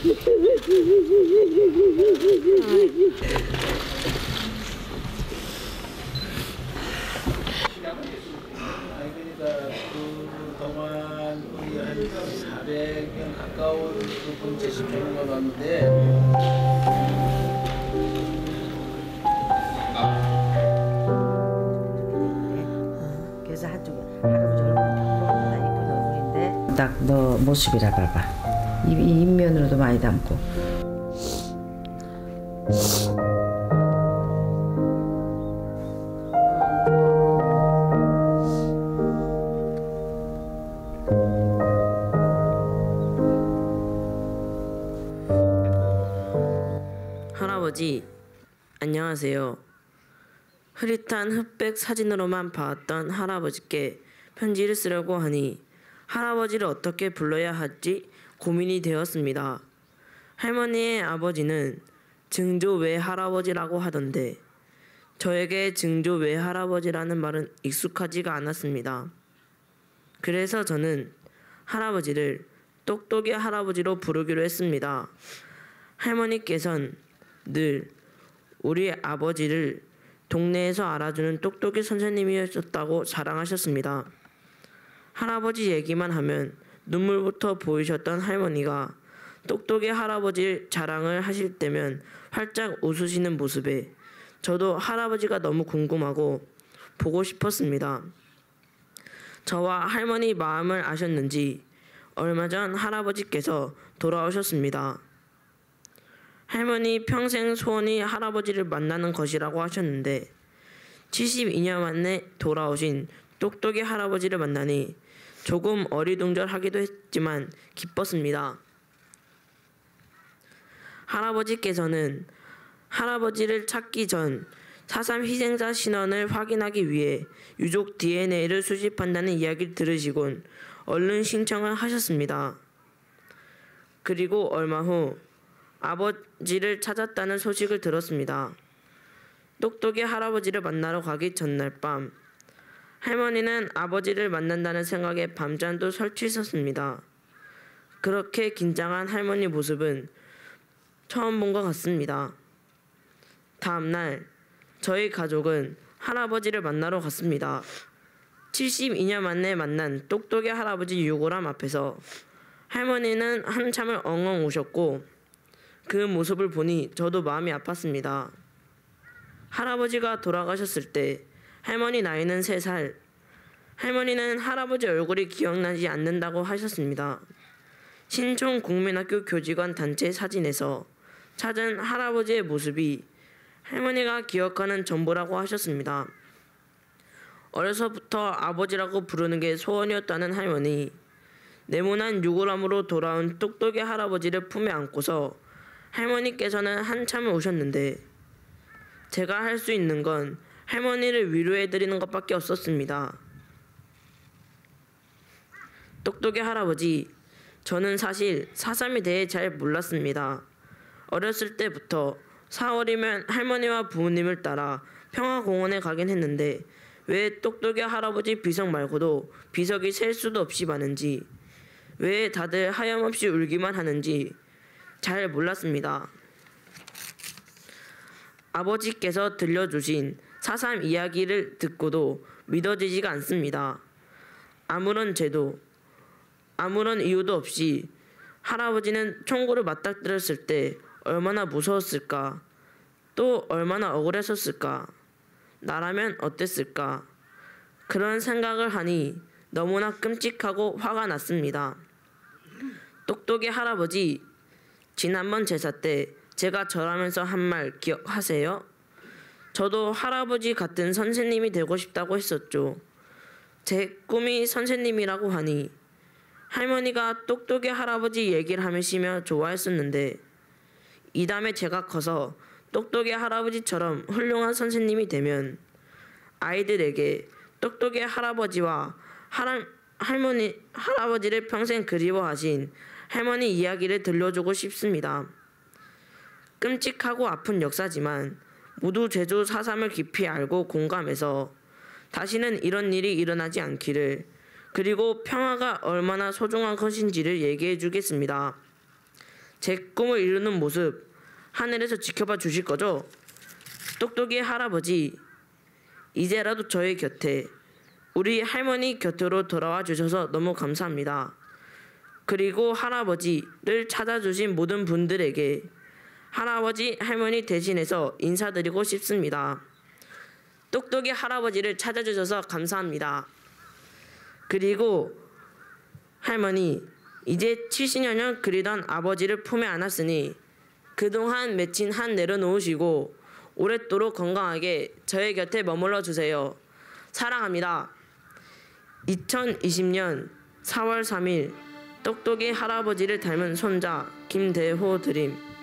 그동안 우리 한 400명 가까운 군체 집중을 왔는데 그래서 한쪽에 할아버지 얼굴 이쁜 얼굴인데 딱 너 모습이라 봐봐. 이 인면으로도 많이 닮고. 할아버지, 안녕하세요. 흐릿한 흑백 사진으로만 봐왔던 할아버지께 편지를 쓰려고 하니 할아버지를 어떻게 불러야 할지 고민이 되었습니다. 할머니의 아버지는 증조 외할아버지라고 하던데 저에게 증조 외할아버지라는 말은 익숙하지가 않았습니다. 그래서 저는 할아버지를 똑똑이 할아버지로 부르기로 했습니다. 할머니께선 늘 우리 아버지를 동네에서 알아주는 똑똑이 선생님이었다고 자랑하셨습니다. 할아버지 얘기만 하면 눈물부터 보이셨던 할머니가 똑똑이 할아버지 자랑을 하실 때면 활짝 웃으시는 모습에 저도 할아버지가 너무 궁금하고 보고 싶었습니다. 저와 할머니 마음을 아셨는지 얼마 전 할아버지께서 돌아오셨습니다. 할머니 평생 소원이 할아버지를 만나는 것이라고 하셨는데 72년 만에 돌아오신 똑똑이 할아버지를 만나니 조금 어리둥절하기도 했지만 기뻤습니다. 할아버지께서는 할아버지를 찾기 전 4.3 희생자 신원을 확인하기 위해 유족 DNA를 수집한다는 이야기를 들으시곤 얼른 신청을 하셨습니다. 그리고 얼마 후 아버지를 찾았다는 소식을 들었습니다. 똑똑이 할아버지를 만나러 가기 전날 밤 할머니는 아버지를 만난다는 생각에 밤잠도 설치셨습니다. 그렇게 긴장한 할머니 모습은 처음 본 것 같습니다. 다음 날 저희 가족은 할아버지를 만나러 갔습니다. 72년 만에 만난 똑똑이 할아버지 유골함 앞에서 할머니는 한참을 엉엉 우셨고 그 모습을 보니 저도 마음이 아팠습니다. 할아버지가 돌아가셨을 때 할머니 나이는 3살. 할머니는 할아버지 얼굴이 기억나지 않는다고 하셨습니다. 신촌 국민학교 교직원 단체 사진에서 찾은 할아버지의 모습이 할머니가 기억하는 전부라고 하셨습니다. 어려서부터 아버지라고 부르는 게 소원이었다는 할머니. 네모난 유골함으로 돌아온 똑똑이 할아버지를 품에 안고서 할머니께서는 한참을 우셨는데 제가 할 수 있는 건 할머니를 위로해드리는 것밖에 없었습니다. 똑똑이 할아버지, 저는 사실 4.3에 대해 잘 몰랐습니다. 어렸을 때부터 4월이면 할머니와 부모님을 따라 평화공원에 가긴 했는데 왜 똑똑이 할아버지 비석 말고도 비석이 셀 수도 없이 많은지, 왜 다들 하염없이 울기만 하는지 잘 몰랐습니다. 아버지께서 들려주신 4.3 이야기를 듣고도 믿어지지가 않습니다. 아무런 죄도, 아무런 이유도 없이 할아버지는 총구를 맞닥뜨렸을 때 얼마나 무서웠을까, 또 얼마나 억울했었을까, 나라면 어땠을까, 그런 생각을 하니 너무나 끔찍하고 화가 났습니다. 똑똑이 할아버지, 지난번 제사 때 제가 절하면서 한 말 기억하세요? 저도 할아버지 같은 선생님이 되고 싶다고 했었죠. 제 꿈이 선생님이라고 하니 할머니가 똑똑이 할아버지 얘기를 하시며 좋아했었는데 이 다음에 제가 커서 똑똑이 할아버지처럼 훌륭한 선생님이 되면 아이들에게 똑똑이 할아버지와 할아버지를 평생 그리워하신 할머니 이야기를 들려주고 싶습니다. 끔찍하고 아픈 역사지만 모두 제주 4.3을 깊이 알고 공감해서 다시는 이런 일이 일어나지 않기를, 그리고 평화가 얼마나 소중한 것인지를 얘기해 주겠습니다. 제 꿈을 이루는 모습 하늘에서 지켜봐 주실 거죠? 똑똑이 할아버지, 이제라도 저의 곁에, 우리 할머니 곁으로 돌아와 주셔서 너무 감사합니다. 그리고 할아버지를 찾아주신 모든 분들에게 할아버지, 할머니 대신해서 인사드리고 싶습니다. 똑똑이 할아버지를 찾아주셔서 감사합니다. 그리고 할머니, 이제 70여 년 그리던 아버지를 품에 안았으니 그동안 맺힌 한 내려놓으시고 오랫도록 건강하게 저의 곁에 머물러 주세요. 사랑합니다. 2020년 4월 3일 똑똑이 할아버지를 닮은 손자 김대호 드림.